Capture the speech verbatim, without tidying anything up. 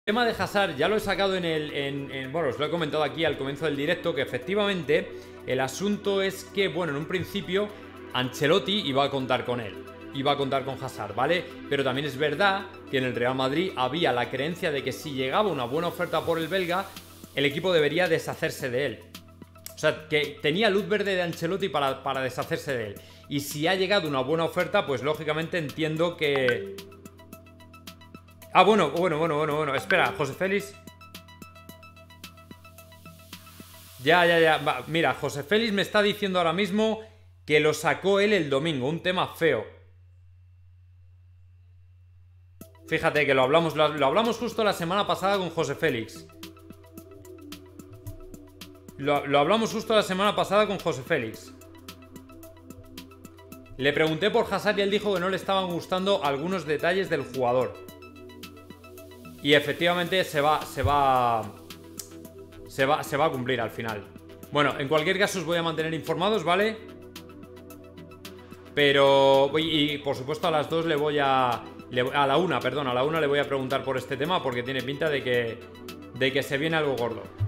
tema de Hazard ya lo he sacado en el... En, en, bueno, os lo he comentado aquí al comienzo del directo, que efectivamente el asunto es que, bueno, en un principio Ancelotti iba a contar con él, iba a contar con Hazard, ¿vale? Pero también es verdad que en el Real Madrid había la creencia de que si llegaba una buena oferta por el belga, el equipo debería deshacerse de él. O sea, que tenía luz verde de Ancelotti para, para deshacerse de él. Y si ha llegado una buena oferta, pues lógicamente entiendo que... Ah, bueno, bueno, bueno, bueno, bueno. Espera, José Félix. Ya, ya, ya. Va, mira, José Félix me está diciendo ahora mismo que lo sacó él el domingo. Un tema feo. Fíjate que lo hablamos, lo, lo hablamos justo la semana pasada con José Félix. Lo, lo hablamos justo la semana pasada con José Félix. Le pregunté por Hazard y él dijo que no le estaban gustando algunos detalles del jugador. Y efectivamente se va, se va, se va, se va a cumplir al final. Bueno, en cualquier caso os voy a mantener informados, ¿vale? Pero, y, y por supuesto a las dos le voy a, le, a la una, perdón, a la una le voy a preguntar por este tema porque tiene pinta de que, de que se viene algo gordo.